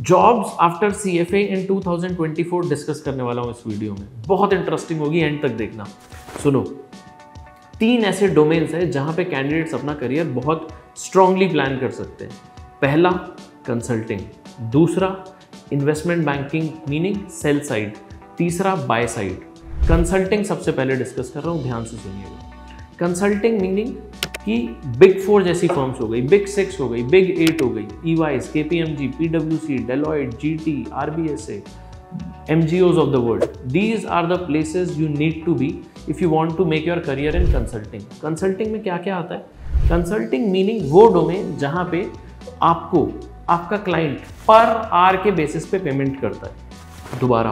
Jobs after CFA in 2024 discuss करने वाला हूं इस वीडियो में। बहुत इंटरेस्टिंग होगी, एंड तक देखना। सुनो, 3 ऐसे डोमेन्स हैं जहां पे कैंडिडेट्स अपना करियर बहुत स्ट्रांगली प्लान कर सकते हैं। पहला कंसल्टिंग, दूसरा investment banking meaning sell side, तीसरा बाय साइड। कंसल्टिंग सबसे पहले डिस्कस कर रहा हूं, ध्यान से सुनिएगा। कंसल्टिंग मीनिंग कि बिग 4 जैसी फर्म्स हो गई, बिग 6 हो गई, बिग 8 हो गई, EY, KPMG, PwC, Deloitte, GT, RBSA, MGOs of the world. These are the places you need to be if you want to make your career in consulting. Consulting में क्या क्या आता है? Consulting meaning वो domain जहाँ पे आपको आपका क्लाइंट पर आवर के बेसिस पे पेमेंट करता है। दोबारा,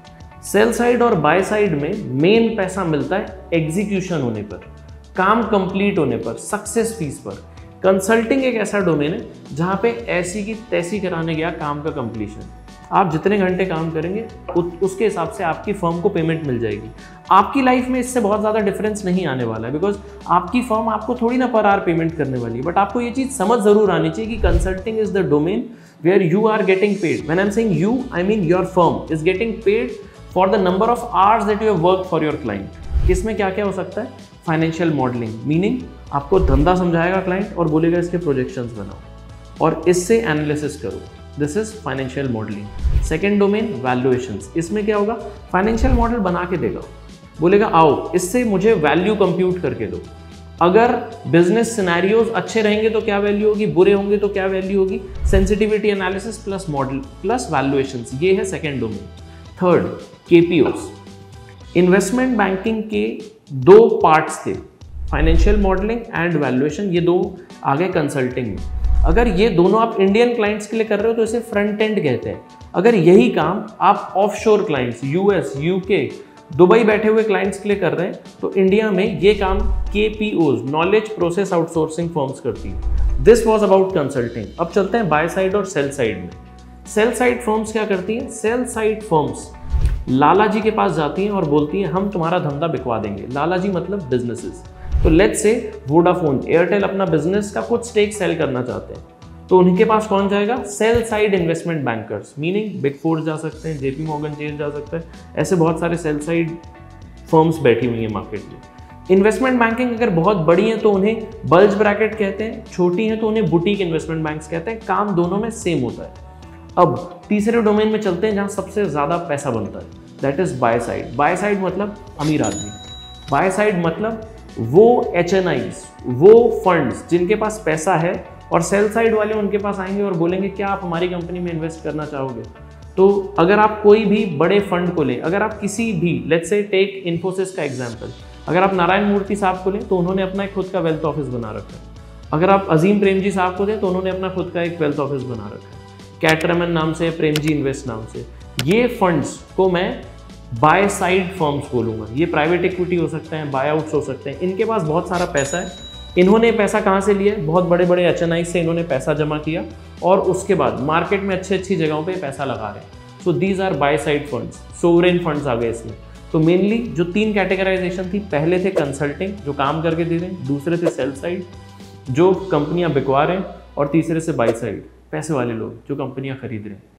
सेल साइड और बाय साइड में मेन पैसा मिलता है एग्जीक्यूशन होने पर, काम कंप्लीट होने पर, सक्सेस फीस पर। कंसल्टिंग एक ऐसा डोमेन है जहां पे ऐसी की तैसी कराने गया काम का कंप्लीशन। आप जितने घंटे काम करेंगे उसके हिसाब से आपकी फर्म को पेमेंट मिल जाएगी। आपकी लाइफ में इससे बहुत ज़्यादा डिफरेंस नहीं आने वाला है, बिकॉज आपकी फर्म आपको थोड़ी ना पर आवर पेमेंट करने वाली है। बट आपको ये चीज़ समझ जरूर आनी चाहिए कि consulting is the domain where you are getting paid. When I am saying you, I mean your firm is getting paid for the number of hours that you have work for your client. इसमें क्या क्या हो सकता है? Financial modelling meaning आपको धंधा समझाएगा client और बोलेगा इसके प्रोजेक्शंस बनाओ और इससे एनालिसिस करो। This is financial modelling. Second domain valuations. इसमें क्या होगा? फाइनेंशियल मॉडल बना के देगा, बोलेगा आओ इससे मुझे वैल्यू कंप्यूट करके दो। अगर बिजनेस सिनेरियोज अच्छे रहेंगे तो क्या वैल्यू होगी, बुरे होंगे तो क्या वैल्यू होगी। Sensitivity analysis plus model plus valuations, ये है second domain. Third, KPOs। Investment banking के 2 पार्ट्स थे, फाइनेंशियल मॉडलिंग एंड वैल्यूएशन। ये 2 आ गए कंसल्टिंग में। अगर ये दोनों आप इंडियन क्लाइंट्स के लिए कर रहे हो तो इसे फ्रंट एंड कहते हैं। अगर यही काम आप offshore clients, US, UK, Dubai बैठे हुए क्लाइंट्स के लिए कर रहे हैं तो इंडिया में ये काम KPOs, knowledge process outsourcing firms करती है। This was about consulting. अब चलते हैं बाय साइड और सेल साइड में। सेल साइड फर्म्स क्या करती हैं? सेल साइड फर्म्स लाला जी के पास जाती हैं और बोलती हैं हम तुम्हारा धंधा बिकवा देंगे। लाला जी मतलब बिजनेसेस। तो लेट्स से वोडाफोन, एयरटेल अपना बिजनेस का कुछ स्टेक सेल करना चाहते हैं, तो उनके पास कौन जाएगा? Sell side investment bankers meaning big 4 जा सकते हैं, JP Morgan Chase जा सकता है। ऐसे बहुत सारे सेल साइड फर्म्स बैठी हुई हैं मार्केट में। इन्वेस्टमेंट बैंकिंग अगर बहुत बड़ी हैं तो उन्हें बल्ज ब्रैकेट कहते हैं, छोटी हैं तो उन्हें बुटीक इन्वेस्टमेंट बैंक्स कहते हैं। काम दोनों में सेम होता है। अब तीसरे डोमेन में चलते हैं जहां सबसे ज्यादा पैसा बनता है, that is buy side. Buy side मतलब अमीर आदमी। बाय साइड मतलब वो HNIs, वो फंड्स जिनके पास पैसा है, और सेल साइड वाले उनके पास आएंगे और बोलेंगे क्या आप हमारी कंपनी में इन्वेस्ट करना चाहोगे। तो अगर आप कोई भी बड़े फंड को लें, अगर आप किसी भी लेट्स से टेक इन्फोसिस का एग्जांपल, अगर आप नारायण मूर्ति साहब को लें तो उन्होंने अपना एक खुद का वेल्थ ऑफिस बना रखा है। अगर आप अजीम प्रेमजी साहब को दें तो उन्होंने अपना खुद का एक वेल्थ ऑफिस बना रखा है, कैटरमन नाम से, प्रेमजी इन्वेस्ट नाम से। ये फंड्स को मैं बाय साइड फर्म्स बोलूँगा। ये प्राइवेट इक्विटी हो सकते हैं, बाय आउट्स हो सकते हैं। इनके पास बहुत सारा पैसा है। इन्होंने पैसा कहाँ से लिया? बहुत बड़े बड़े HNI से इन्होंने पैसा जमा किया और उसके बाद मार्केट में अच्छी जगहों पे पैसा लगा रहे हैं। So these are buy side funds. Sovereign funds आ गए इसमें। तो मेनली जो 3 कैटेगराइजेशन थी, पहले थे कंसल्टिंग जो काम करके दे रहे हैं, दूसरे थे सेल साइड जो कंपनियां बिकवा रहे हैं, और तीसरे से बाय साइड पैसे वाले लोग जो कंपनियां खरीद रहे हैं।